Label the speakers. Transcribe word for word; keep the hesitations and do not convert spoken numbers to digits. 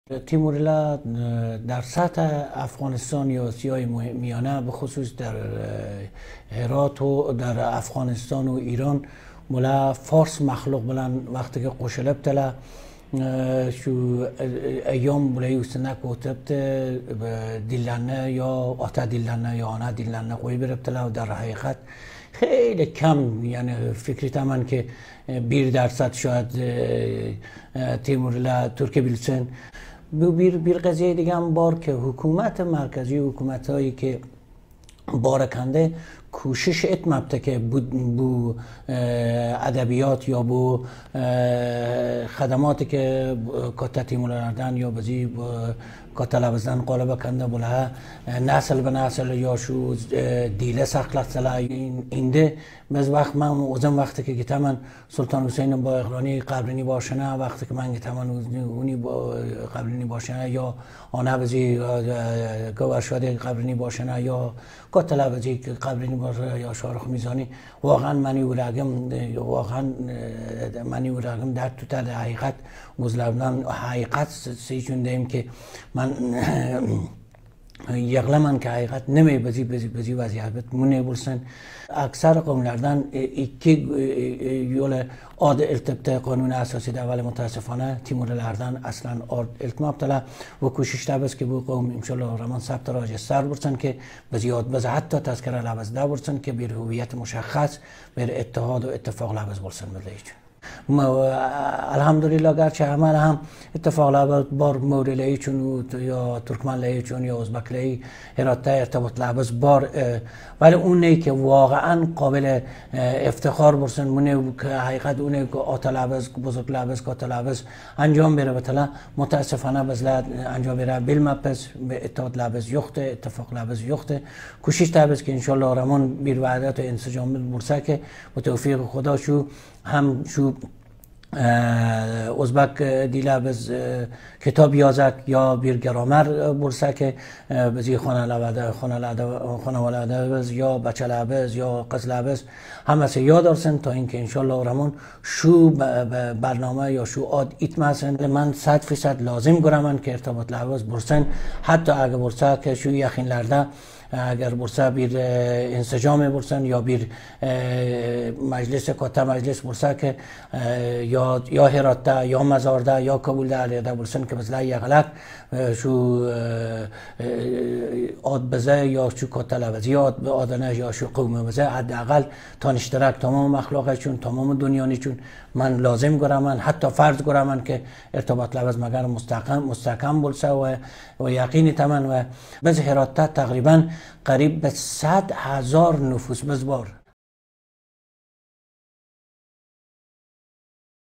Speaker 1: تیمورلا در سطح افغانستان یا آسیای میانه به خصوص در هرات و در افغانستان و ایران ملا فارس مخلوق بلن وقتی که قشلب تلا شو ایام بلایی سنک و تبت دیلنه یا آتا دیلنه یا آنها دیلنه قوی بربتلا و در حقیقت خیلی کم، یعنی فکری تمن که بیر درصد شاید تیمورلا ترک بیلسن بیر بیر قضیه دیگه هم بار که حکومت مرکزی و حکومت هایی که بارکنده کوشش اتمبته که بو ادبیات یا بو خدماتی که کتا تیمورلردن یا بزی کتا لبزدن قالب کنده بوله نسل به نسل یا شو دیله سخلت سلا اینده بز وقت من اوزم وقتی که گیتا من سلطان حسین با اقرانی قبرینی باشنه وقتی که من گیتا من اونی با قبرینی باشنه یا آنه بزی گوشواده قبرینی باشنه یا کتا لبزی قبرینی باشه یا شارخ میزانی واقعا منی ورگم واقعا منی ورگم در تو تل حقیقت گزلبنان حقیقت سیچون دیم که من یغله من که حقیقت نمی بزی بزی بزی وضعیت منی بولسن اکثر قوملردن ایکی یول آد التبت قانون اساسی دول متاسفانه تیمورلردن اصلا آد التماب تلا و کوشش تبس که بو قوم انشالله رمان ثبت راج سر برسن که بزیاد بز حتی تذکره لبز ده برسن که بیر هویت مشخص بیر اتحاد و اتفاق لبز برسن ملیچ الحمدلله گرچه عمل هم اتفاق لبز بار موریلی چون یا ترکمن چون یا ازبک لی هراته ارتباط لبز بار ولی اونه که واقعا قابل افتخار برسن مونه که حقیقت اونه که آتا لبز بزرگ لبز کاتا لبز انجام بره بطلا متاسفانه بزلد انجام بره بیل مپس به اتحاد لبز یخته اتفاق لبز یخته کوشش تبز که انشالله رمان بیر وعدت و انسجام برسه که با توفیق خدا شو هم شو ازبک دیله بز کتاب یازک یا بیر گرامر برسه که بزی خانه لبده خانه لبده خانه ولده بز یا بچه لبز یا قز لبز همه سه یاد دارسن تا اینکه انشالله رمون شو برنامه یا شو آد ایتمسن من صد فیصد لازم گرمن که ارتباط لبز برسن حتی اگه برسه که شو یخین لرده اگر برسه بیر انسجام برسن یا بیر مجلس کتا مجلس برسه که یا یا هراته یا مزارده یا کابل ده برسن که مثلا یغلق شو آد بزه یا شو کتا لبزی آد آدنه یا شو قوم بزه حداقل تا اشتراک تمام مخلوقشون تمام دنیانیشون من لازم گرم من حتی فرض گرم من که ارتباط لبز مگر مستحکم مستحکم برسه و و یقینی تمن و بز هراته تقریبا قریب به صد هزار نفوس بزبار